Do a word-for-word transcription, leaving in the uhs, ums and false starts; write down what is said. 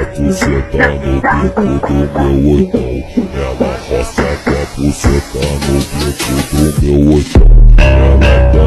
buceta no bico do meu oitão. Ela roça com a buceta no bico do meu oitão. Ela